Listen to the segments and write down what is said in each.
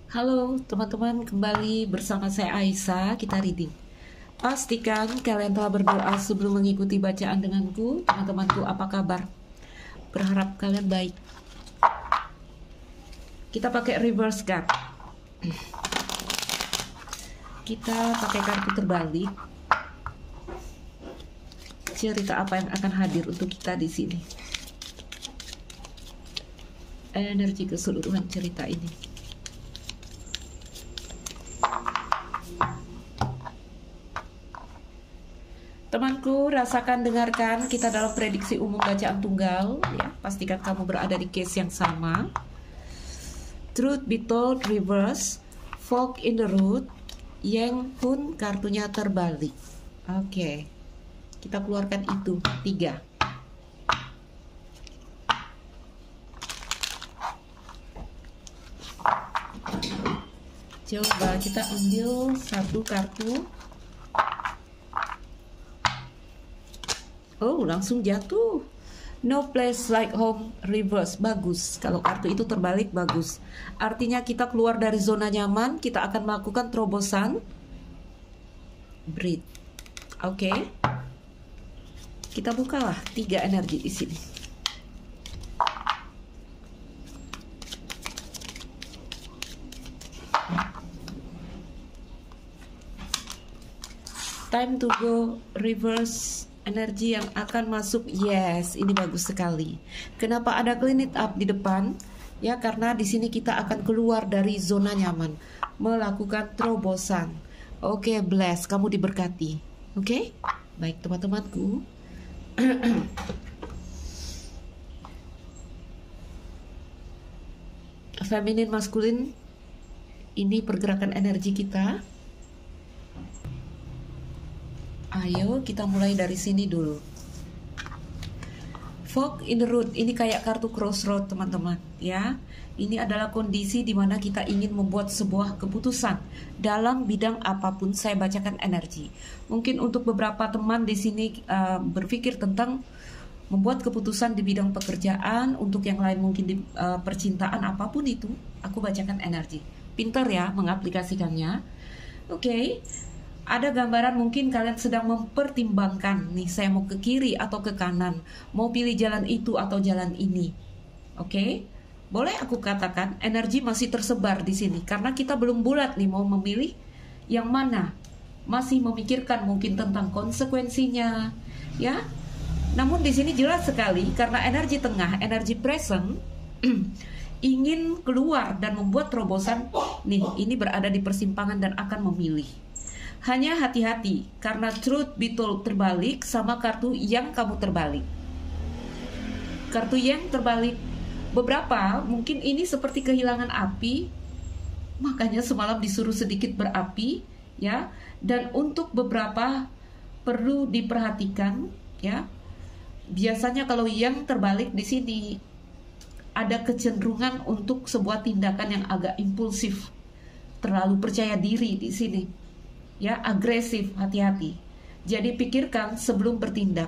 Halo teman-teman, kembali bersama saya Aisyah, kita reading. Pastikan kalian telah berdoa sebelum mengikuti bacaan denganku. Teman-temanku, apa kabar? Berharap kalian baik. Kita pakai reverse card. Kita pakai kartu terbalik. Cerita apa yang akan hadir untuk kita di sini? Energi keseluruhan cerita ini. Temanku, rasakan, dengarkan, kita dalam prediksi umum bacaan tunggal ya. Pastikan kamu berada di case yang sama. Truth be told reverse, Fork in the road, Yang pun kartunya terbalik. Oke. Kita keluarkan itu 3. Coba kita ambil satu kartu. Oh, langsung jatuh. No place like home reverse. Bagus. Kalau kartu itu terbalik, bagus. Artinya kita keluar dari zona nyaman. Kita akan melakukan terobosan. Breathe. Oke. Kita bukalah 3 energi di sini. Time to go reverse. Energi yang akan masuk, yes, ini bagus sekali. Kenapa ada clean it up di depan? Ya, karena di sini kita akan keluar dari zona nyaman, melakukan terobosan. Oke, bless, kamu diberkati. Oke, baik teman-temanku. Feminin, maskulin, ini pergerakan energi kita. Ayo kita mulai dari sini dulu. Fork in the road, ini kayak kartu crossroad teman-teman ya. Ini adalah kondisi di mana kita ingin membuat sebuah keputusan dalam bidang apapun. Saya bacakan energi. Mungkin untuk beberapa teman di sini berpikir tentang membuat keputusan di bidang pekerjaan, untuk yang lain mungkin di percintaan, apapun itu. Aku bacakan energi. Pintar ya mengaplikasikannya. Oke. Ada gambaran mungkin kalian sedang mempertimbangkan nih, saya mau ke kiri atau ke kanan, mau pilih jalan itu atau jalan ini. Oke? Boleh aku katakan energi masih tersebar di sini karena kita belum bulat nih mau memilih yang mana. Masih memikirkan mungkin tentang konsekuensinya, ya. Namun di sini jelas sekali karena energi tengah, energi present ingin keluar dan membuat terobosan. Nih, ini berada di persimpangan dan akan memilih. Hanya hati-hati, karena truth be told terbalik sama kartu yang kamu terbalik. Kartu yang terbalik, beberapa mungkin ini seperti kehilangan api, makanya semalam disuruh sedikit berapi, ya. Dan untuk beberapa perlu diperhatikan, ya. Biasanya kalau yang terbalik di sini ada kecenderungan untuk sebuah tindakan yang agak impulsif, terlalu percaya diri di sini. Ya, agresif, hati-hati. Jadi pikirkan sebelum bertindak.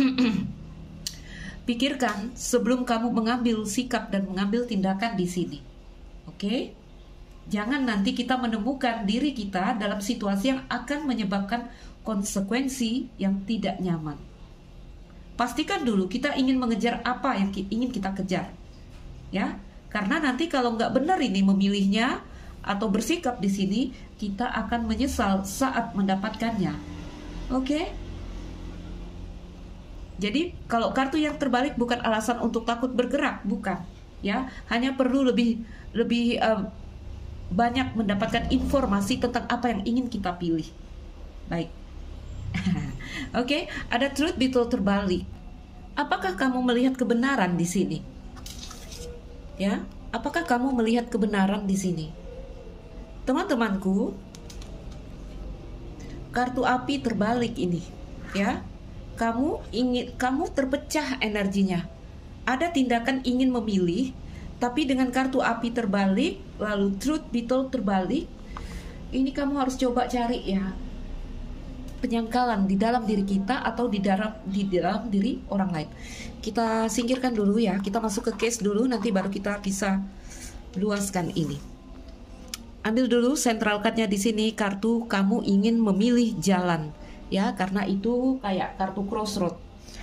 Pikirkan sebelum kamu mengambil sikap dan mengambil tindakan di sini. Oke? Jangan nanti kita menemukan diri kita dalam situasi yang akan menyebabkan konsekuensi yang tidak nyaman. Pastikan dulu kita ingin mengejar apa yang ingin kita kejar. Ya, karena nanti kalau nggak benar ini memilihnya atau bersikap di sini, kita akan menyesal saat mendapatkannya. Oke? Jadi kalau kartu yang terbalik bukan alasan untuk takut bergerak, bukan. Ya, hanya perlu lebih banyak mendapatkan informasi tentang apa yang ingin kita pilih. Baik. Oke, ada truth be told terbalik. Apakah kamu melihat kebenaran di sini? Ya, apakah kamu melihat kebenaran di sini? Teman-temanku, kartu api terbalik ini, ya. Kamu terpecah energinya. Ada tindakan ingin memilih, tapi dengan kartu api terbalik, lalu truth be told terbalik, ini kamu harus coba cari ya penyangkalan di dalam diri kita atau di dalam diri orang lain. Kita singkirkan dulu ya, kita masuk ke case dulu, nanti baru kita bisa luaskan ini. ambil dulu central cardnya di sini, kartu kamu ingin memilih jalan, ya, karena itu kayak kartu crossroad.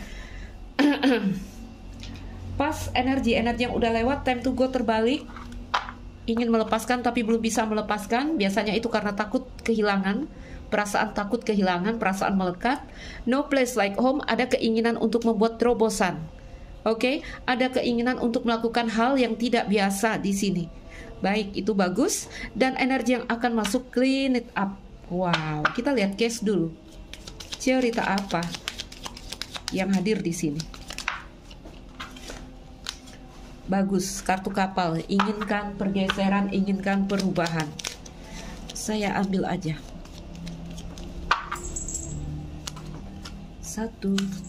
Pas energi yang udah lewat, time to go terbalik, ingin melepaskan tapi belum bisa melepaskan, biasanya itu karena takut kehilangan, perasaan takut kehilangan, perasaan melekat. No place like home, ada keinginan untuk membuat terobosan. Oke, ada keinginan untuk melakukan hal yang tidak biasa di sini. Baik, itu bagus. Dan energi yang akan masuk, clean it up. Wow, kita lihat case dulu. Cerita apa yang hadir di sini? Bagus, kartu kapal. Inginkan pergeseran, inginkan perubahan. Saya ambil aja. Satu.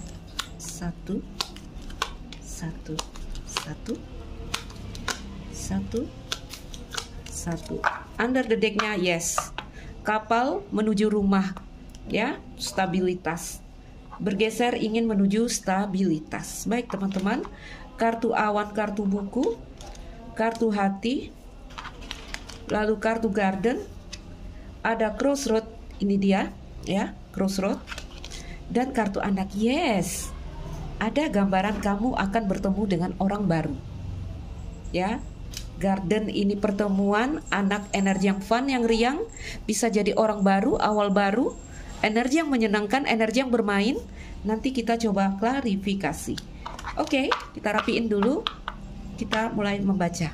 Under the deck-nya, yes. Kapal menuju rumah, ya, stabilitas. Bergeser ingin menuju stabilitas. Baik teman-teman, kartu awan, kartu buku, kartu hati, lalu kartu garden, ada crossroad, ini dia, ya, crossroad, dan kartu anak, yes. Ada gambaran kamu akan bertemu dengan orang baru, ya. Garden ini pertemuan, anak energi yang fun, yang riang, bisa jadi orang baru, awal baru, energi yang menyenangkan, energi yang bermain. Nanti kita coba klarifikasi. Oke, kita rapiin dulu. Kita mulai membaca.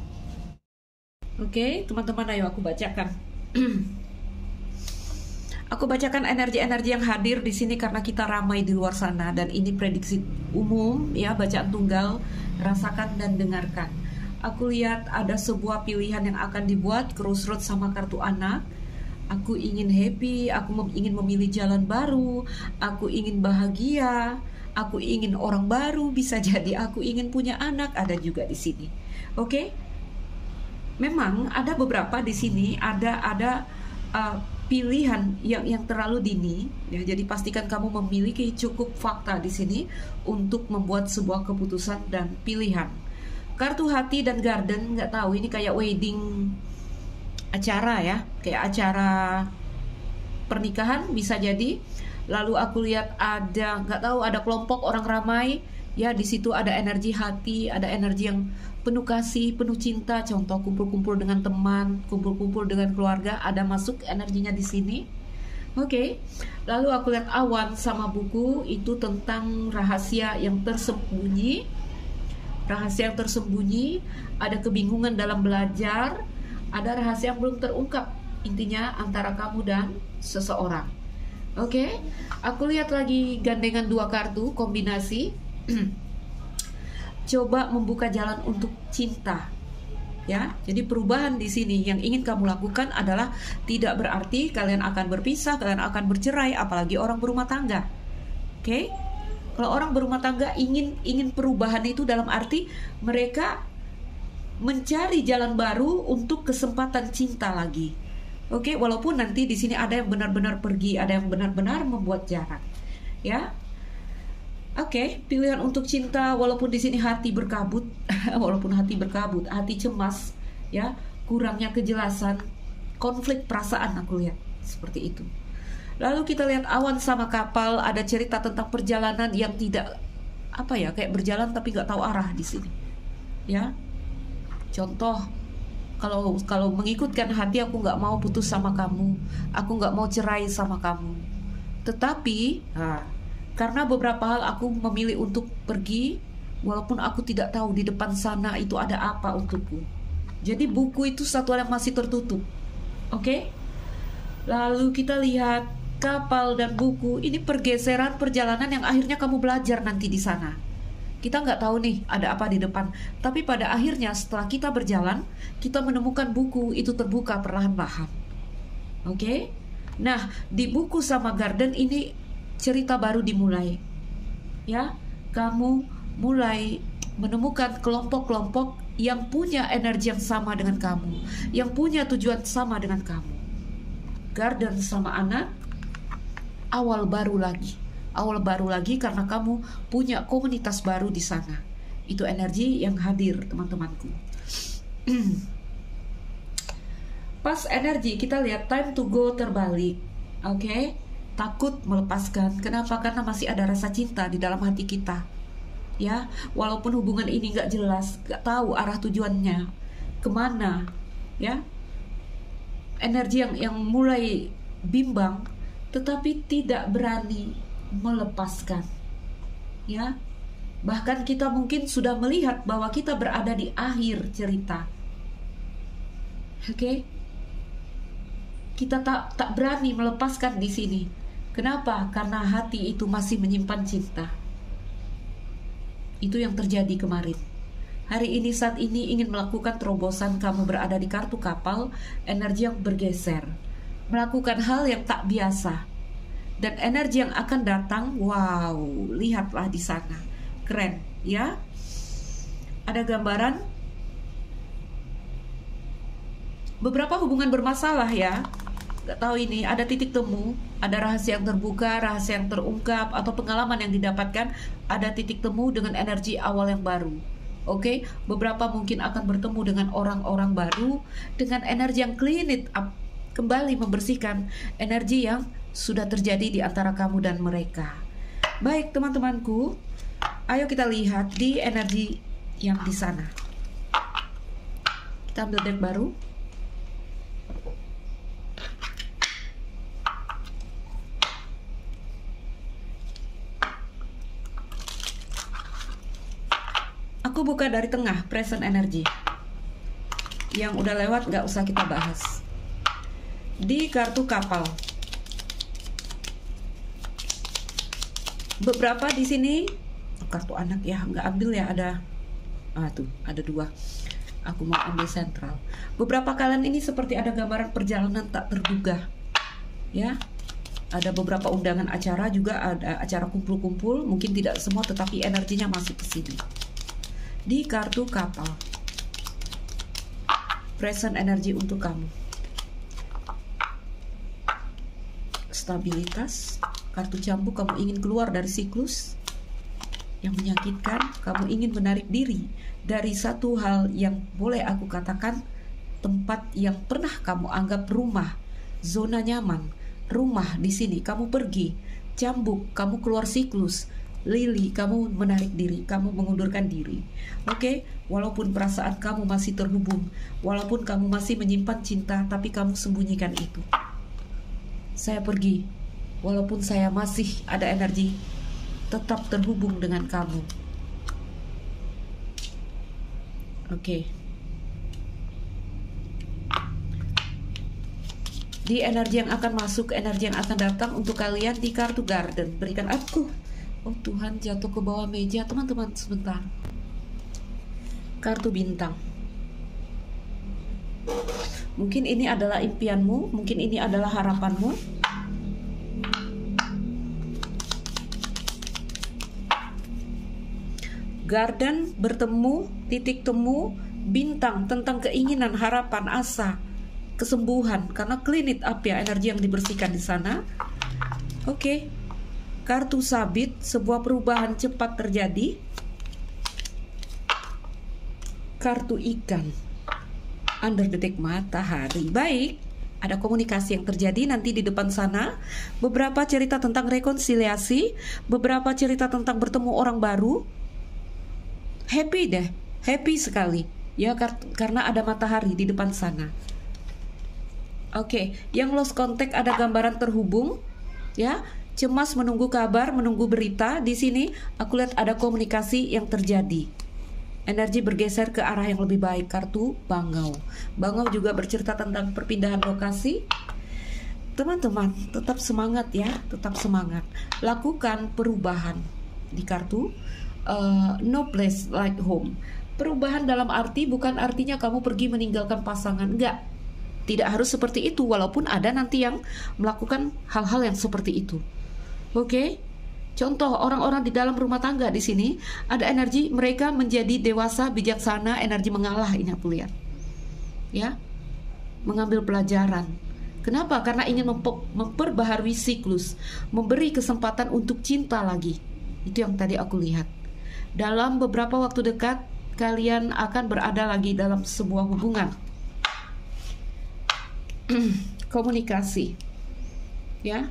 Oke, teman-teman, ayo aku bacakan. Aku bacakan energi-energi yang hadir di sini karena kita ramai di luar sana, dan ini prediksi umum, ya, bacaan tunggal. Rasakan dan dengarkan. Aku lihat ada sebuah pilihan yang akan dibuat, crossroad sama kartu anak. Aku ingin happy, aku ingin memilih jalan baru, aku ingin bahagia, aku ingin orang baru, bisa jadi aku ingin punya anak, ada juga di sini. Oke? Memang ada beberapa di sini, ada pilihan yang terlalu dini, ya. Jadi pastikan kamu memiliki cukup fakta di sini untuk membuat sebuah keputusan dan pilihan. Kartu hati dan garden, nggak tahu, ini kayak wedding acara, ya, kayak acara pernikahan bisa jadi. Lalu aku lihat ada, nggak tahu, ada kelompok orang ramai, ya, di situ ada energi hati, ada energi yang penuh kasih, penuh cinta. Contoh kumpul-kumpul dengan teman, kumpul-kumpul dengan keluarga, ada masuk energinya di sini. Oke. Lalu aku lihat awan sama buku, itu tentang rahasia yang tersembunyi. Rahasia yang tersembunyi, ada kebingungan dalam belajar, ada rahasia yang belum terungkap, intinya antara kamu dan seseorang. Oke, aku lihat lagi gandengan dua kartu, kombinasi. Coba membuka jalan untuk cinta, ya. Jadi perubahan di sini yang ingin kamu lakukan adalah tidak berarti kalian akan berpisah, kalian akan bercerai, apalagi orang berumah tangga. Oke? Kalau orang berumah tangga ingin perubahan itu dalam arti mereka mencari jalan baru untuk kesempatan cinta lagi. Oke, walaupun nanti di sini ada yang benar-benar pergi, ada yang benar-benar membuat jarak, ya. Oke, pilihan untuk cinta, walaupun di sini hati berkabut, walaupun hati berkabut, hati cemas, ya, kurangnya kejelasan, konflik perasaan, aku lihat seperti itu. Lalu kita lihat awan sama kapal, ada cerita tentang perjalanan yang tidak, apa ya, kayak berjalan tapi nggak tahu arah di sini, ya. Contoh, kalau mengikutkan hati, aku nggak mau putus sama kamu, aku nggak mau cerai sama kamu. Tetapi, karena beberapa hal aku memilih untuk pergi, walaupun aku tidak tahu di depan sana itu ada apa untukku. Jadi buku itu satu hal yang masih tertutup. Oke? Lalu kita lihat kapal dan buku, ini pergeseran perjalanan yang akhirnya kamu belajar nanti di sana. Kita nggak tahu nih ada apa di depan, tapi pada akhirnya setelah kita berjalan, kita menemukan buku itu terbuka perlahan-lahan. Oke? Nah, di buku sama garden ini cerita baru dimulai, ya. Kamu mulai menemukan kelompok-kelompok yang punya energi yang sama dengan kamu, yang punya tujuan sama dengan kamu. Garden sama anak, awal baru lagi karena kamu punya komunitas baru di sana. Itu energi yang hadir, teman-temanku. Pas energi kita lihat time to go terbalik. Oke, takut melepaskan. Kenapa? Karena masih ada rasa cinta di dalam hati kita. Ya, walaupun hubungan ini gak jelas, gak tahu arah tujuannya kemana, ya, energi yang mulai bimbang, tetapi tidak berani melepaskan, ya. Bahkan kita mungkin sudah melihat bahwa kita berada di akhir cerita. Oke, kita tak berani melepaskan di sini. Kenapa? Karena hati itu masih menyimpan cinta. Itu yang terjadi kemarin. Hari ini, saat ini ingin melakukan terobosan. Kamu berada di kartu kapal, energi yang bergeser, melakukan hal yang tak biasa. Dan energi yang akan datang, wow, lihatlah di sana. Keren, ya. Ada gambaran beberapa hubungan bermasalah, ya. Gak tahu ini, ada titik temu, ada rahasia yang terbuka, rahasia yang terungkap, atau pengalaman yang didapatkan, ada titik temu dengan energi awal yang baru. Oke, beberapa mungkin akan bertemu dengan orang-orang baru, dengan energi yang clean it up, kembali membersihkan energi yang sudah terjadi di antara kamu dan mereka. Baik teman-temanku, ayo kita lihat di energi yang di sana. Kita ambil deck baru. Aku buka dari tengah, present energy. Yang udah lewat gak usah kita bahas. Di kartu kapal, beberapa di sini kartu anak ya, nggak ambil ya, ada tuh ada dua. Aku mau ambil sentral. Beberapa kalian ini seperti ada gambaran perjalanan tak terduga, ya. Ada beberapa undangan acara juga, ada acara kumpul-kumpul, mungkin tidak semua, tetapi energinya masih ke sini. Di kartu kapal, present energy untuk kamu. Stabilitas, kartu cambuk, kamu ingin keluar dari siklus yang menyakitkan, kamu ingin menarik diri dari satu hal yang boleh aku katakan tempat yang pernah kamu anggap rumah, zona nyaman, rumah di sini, kamu pergi. Cambuk, kamu keluar siklus. Lili, kamu menarik diri, kamu mengundurkan diri. Oke, walaupun perasaan kamu masih terhubung, walaupun kamu masih menyimpan cinta, tapi kamu sembunyikan itu. Saya pergi, walaupun saya masih ada energi, tetap terhubung dengan kamu. Oke. Di energi yang akan masuk, energi yang akan datang untuk kalian di kartu garden. Berikan aku. Oh Tuhan, jatuh ke bawah meja. Teman-teman, sebentar. Kartu bintang. Mungkin ini adalah impianmu, mungkin ini adalah harapanmu. Garden bertemu, titik temu, bintang tentang keinginan, harapan, asa, kesembuhan, karena clean it up ya, energi yang dibersihkan di sana. Oke. Kartu sabit, sebuah perubahan cepat terjadi. Kartu ikan, under the deck, matahari. Baik, ada komunikasi yang terjadi nanti di depan sana. Beberapa cerita tentang rekonsiliasi, beberapa cerita tentang bertemu orang baru. Happy deh, happy sekali ya, karena ada matahari di depan sana. Oke, yang lost contact ada gambaran terhubung ya. Cemas, menunggu kabar, menunggu berita. Di sini aku lihat ada komunikasi yang terjadi. Energi bergeser ke arah yang lebih baik. Kartu bangau. Bangau juga bercerita tentang perpindahan lokasi. Teman-teman, tetap semangat ya, tetap semangat. Lakukan perubahan. Di kartu no place like home. Perubahan dalam arti bukan artinya kamu pergi meninggalkan pasangan, enggak. Tidak harus seperti itu, walaupun ada nanti yang melakukan hal-hal yang seperti itu. Oke, contoh orang-orang di dalam rumah tangga di sini ada energi mereka menjadi dewasa, bijaksana, energi mengalah, ini aku lihat. Ya, mengambil pelajaran. Kenapa? Karena ingin memperbaharui siklus, memberi kesempatan untuk cinta lagi. Itu yang tadi aku lihat. Dalam beberapa waktu dekat kalian akan berada lagi dalam sebuah hubungan. komunikasi, ya.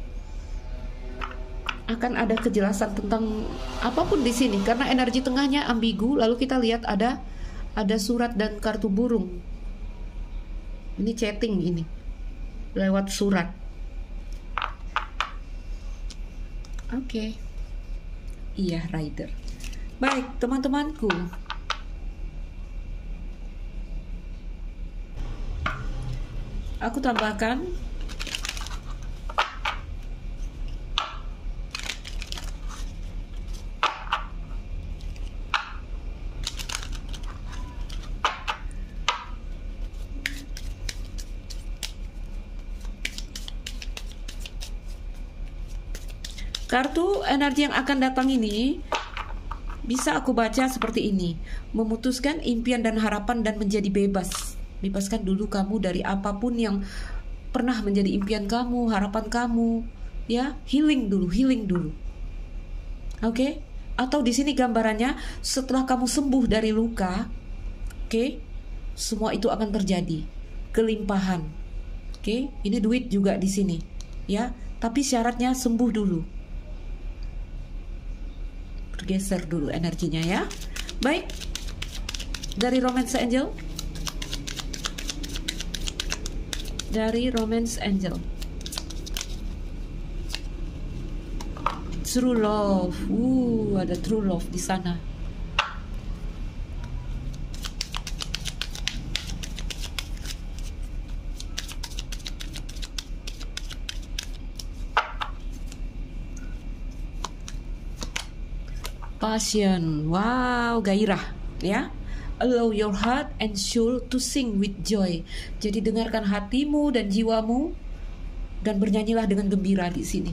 Akan ada kejelasan tentang apapun di sini karena energi tengahnya ambigu. Lalu kita lihat ada surat dan kartu burung. Ini chatting ini lewat surat. Oke. Iya, Rider. Baik, teman-temanku. Aku tambahkan kartu energi yang akan datang ini. Bisa aku baca seperti ini: memutuskan impian dan harapan dan menjadi bebas. Bebaskan dulu kamu dari apapun yang pernah menjadi impian kamu, harapan kamu, ya. Healing dulu. Oke? Atau di sini gambarannya setelah kamu sembuh dari luka, oke? Semua itu akan terjadi, kelimpahan. Oke? Ini duit juga di sini, ya. Tapi syaratnya sembuh dulu. Bergeser dulu energinya, ya. Baik. Dari Romance Angel. True love. Ada true love di sana. Passion. Wow, gairah, ya. Allow your heart and soul to sing with joy. Jadi dengarkan hatimu dan jiwamu dan bernyanyilah dengan gembira di sini.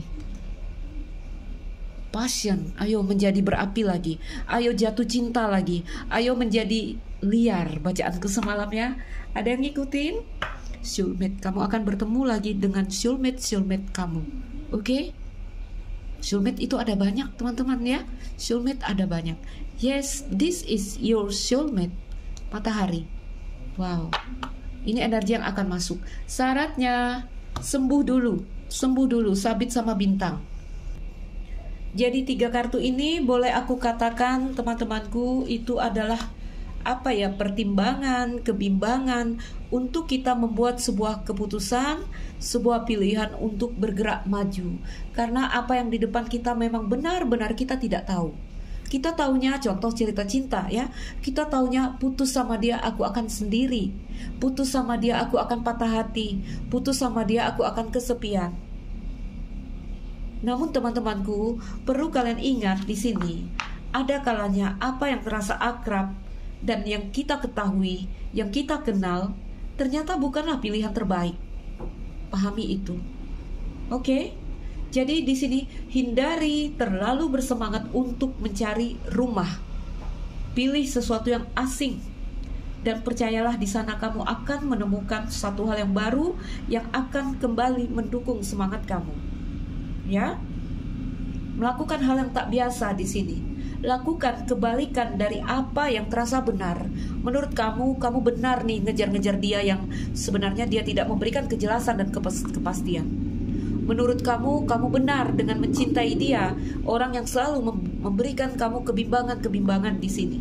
Passion, ayo menjadi berapi lagi. Ayo jatuh cinta lagi. Ayo menjadi liar. Bacaanku semalam, ya. Ada yang ngikutin? Soulmate, kamu akan bertemu lagi dengan soulmate kamu. Oke? Soulmate itu ada banyak, teman-teman, ya. Soulmate ada banyak. Yes, this is your soulmate. Matahari. Wow. Ini energi yang akan masuk. Syaratnya sembuh dulu, sabit sama bintang. Jadi 3 kartu ini boleh aku katakan, teman-temanku, itu adalah pertimbangan, kebimbangan untuk kita membuat sebuah keputusan, sebuah pilihan untuk bergerak maju. Karena apa yang di depan kita memang benar-benar kita tidak tahu. Kita taunya contoh cerita cinta, ya. Kita taunya putus sama dia aku akan sendiri. Putus sama dia aku akan patah hati. Putus sama dia aku akan kesepian. Namun teman-temanku, perlu kalian ingat di sini, ada kalanya apa yang terasa akrab dan yang kita ketahui, yang kita kenal, ternyata bukanlah pilihan terbaik. Pahami itu. Oke? Jadi di sini hindari terlalu bersemangat untuk mencari rumah. Pilih sesuatu yang asing dan percayalah di sana kamu akan menemukan satu hal yang baru yang akan kembali mendukung semangat kamu. Ya? Melakukan hal yang tak biasa di sini. Lakukan kebalikan dari apa yang terasa benar. Menurut kamu benar nih ngejar-ngejar dia yang sebenarnya dia tidak memberikan kejelasan dan kepastian. Menurut kamu benar dengan mencintai dia, orang yang selalu memberikan kamu kebimbangan di sini.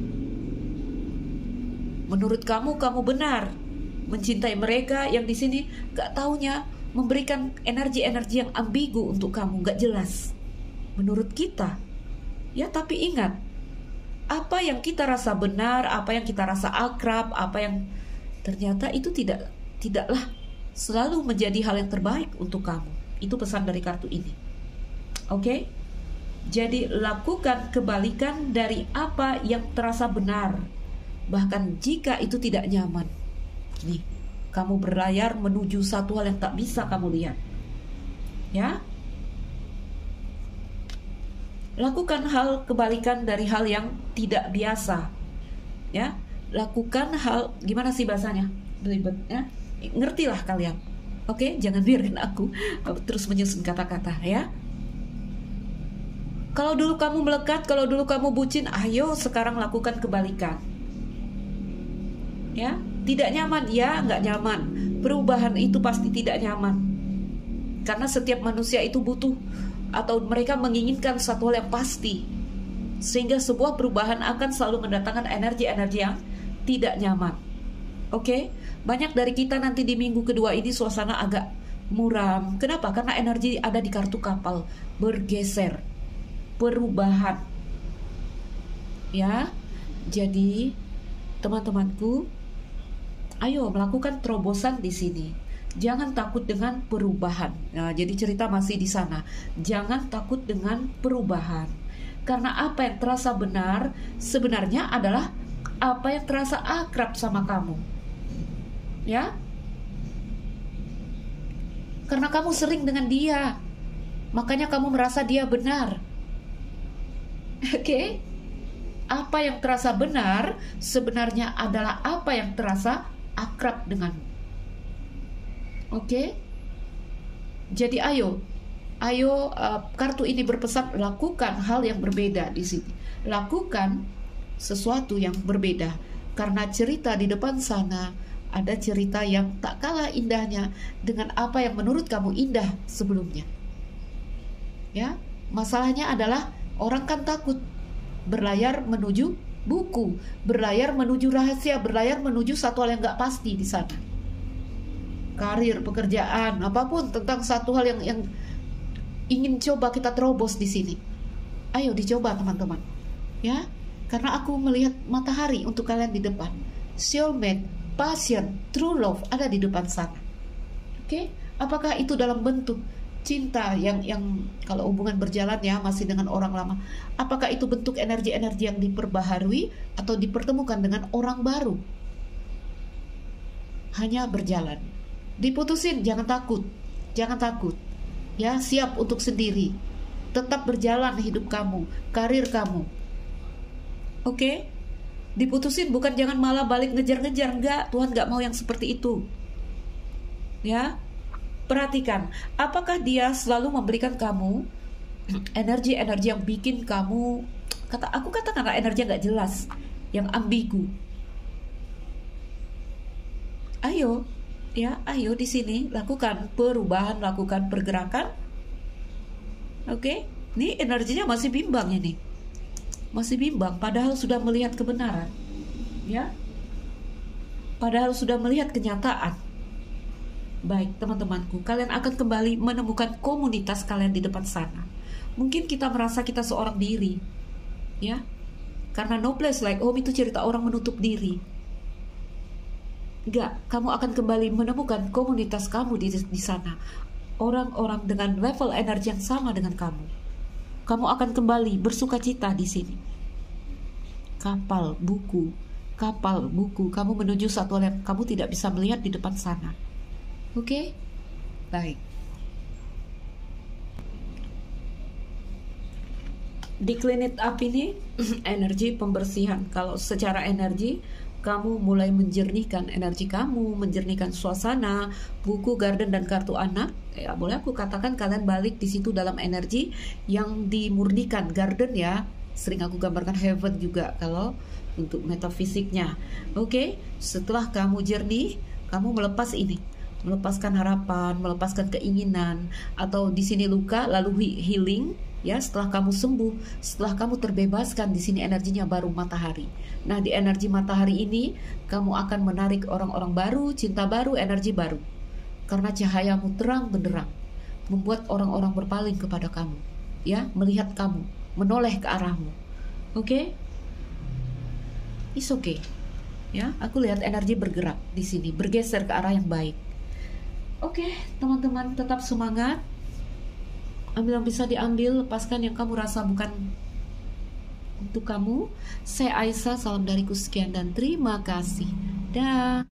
Menurut kamu benar mencintai mereka yang di sini gak taunya memberikan energi-energi yang ambigu untuk kamu, gak jelas. Menurut kita, ya, tapi ingat, apa yang kita rasa benar, apa yang kita rasa akrab, apa yang ternyata itu tidaklah selalu menjadi hal yang terbaik untuk kamu. Itu pesan dari kartu ini. Oke? Jadi lakukan kebalikan dari apa yang terasa benar. Bahkan jika itu tidak nyaman. Nih, kamu berlayar menuju satu hal yang tak bisa kamu lihat. Ya? Lakukan hal kebalikan dari hal yang tidak biasa. Ya? Lakukan hal, gimana sih bahasanya? Belibet, ya? Ngertilah kalian. Oke, jangan biarkan aku terus menyusun kata-kata, ya. Kalau dulu kamu melekat, kalau dulu kamu bucin, ayo sekarang lakukan kebalikan. Ya, tidak nyaman, ya, nggak nyaman. Perubahan itu pasti tidak nyaman, karena setiap manusia itu butuh atau mereka menginginkan satu hal yang pasti, sehingga sebuah perubahan akan selalu mendatangkan energi-energi yang tidak nyaman. Oke, banyak dari kita nanti di minggu kedua ini suasana agak muram. Kenapa? Karena energi ada di kartu kapal bergeser, perubahan. Ya, jadi teman-temanku, ayo melakukan terobosan di sini. Jangan takut dengan perubahan. Nah, jadi cerita masih di sana. Jangan takut dengan perubahan. Karena apa yang terasa benar sebenarnya adalah apa yang terasa akrab sama kamu. Ya? Karena kamu sering dengan dia, makanya kamu merasa dia benar. Oke? Apa yang terasa benar sebenarnya adalah apa yang terasa akrab denganmu. Oke? Jadi ayo kartu ini berpesan lakukan hal yang berbeda di sini. Lakukan sesuatu yang berbeda, karena cerita di depan sana ada cerita yang tak kalah indahnya dengan apa yang menurut kamu indah sebelumnya. Ya, masalahnya adalah orang kan takut berlayar menuju buku, berlayar menuju rahasia, berlayar menuju satu hal yang gak pasti di sana. Karir, pekerjaan, apapun tentang satu hal yang ingin coba kita terobos di sini. Ayo dicoba teman-teman, ya. Karena aku melihat matahari untuk kalian di depan. Soulmate, passion, true love ada di depan sana. Oke, apakah itu dalam bentuk cinta yang kalau hubungan berjalan ya masih dengan orang lama, apakah itu bentuk energi-energi yang diperbaharui atau dipertemukan dengan orang baru? Hanya berjalan. Diputusin, jangan takut. Jangan takut. Ya, siap untuk sendiri. Tetap berjalan hidup kamu, karir kamu. Oke? Diputusin bukan jangan malah balik ngejar-ngejar, enggak. Tuhan enggak mau yang seperti itu. Ya? Perhatikan, apakah dia selalu memberikan kamu energi-energi yang bikin kamu, aku katakan energi yang gak jelas, yang ambigu. Ayo, ya, ayo di sini lakukan perubahan, lakukan pergerakan. Oke, ini energinya masih bimbang ini, masih bimbang. Padahal sudah melihat kebenaran, ya. Padahal sudah melihat kenyataan. Baik teman-temanku, kalian akan kembali menemukan komunitas kalian di depan sana. Mungkin kita merasa kita seorang diri, ya, karena no place like home itu cerita orang menutup diri. Enggak, kamu akan kembali menemukan komunitas kamu di sana. Orang-orang dengan level energi yang sama dengan kamu. Kamu akan kembali bersuka cita di sini. Kapal buku, kamu menuju satu hal yang kamu tidak bisa melihat di depan sana. Oke? Baik. Di Clean It Up ini energi pembersihan. Kalau secara energi kamu mulai menjernihkan energi kamu, menjernihkan suasana, buku, garden, dan kartu anak. Ya, boleh aku katakan kalian balik di situ dalam energi yang dimurnikan. Garden ya, sering aku gambarkan heaven juga kalau untuk metafisiknya. Oke? Setelah kamu jernih, kamu melepas ini. Melepaskan harapan, melepaskan keinginan, atau di sini luka lalu healing, ya. Setelah kamu sembuh, setelah kamu terbebaskan, di sini energinya baru matahari. Nah, di energi matahari ini kamu akan menarik orang-orang baru, cinta baru, energi baru. Karena cahayamu terang benderang, membuat orang-orang berpaling kepada kamu, ya, melihat kamu, menoleh ke arahmu. Oke? It's okay. Ya, aku lihat energi bergerak di sini, bergeser ke arah yang baik. Oke, teman-teman, tetap semangat. Ambil yang bisa diambil, lepaskan yang kamu rasa bukan untuk kamu. Saya Aisyah, salam dariku sekian dan terima kasih. Dah.